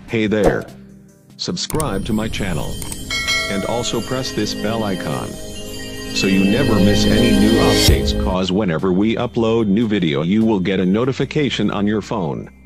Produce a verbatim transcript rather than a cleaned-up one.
Hey there. Subscribe to my channel. And also press this bell icon, so you never miss any new updates, cause whenever we upload new video you will get a notification on your phone.